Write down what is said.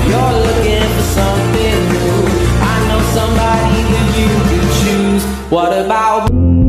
you're looking for something new, I know somebody that you could choose. What about me?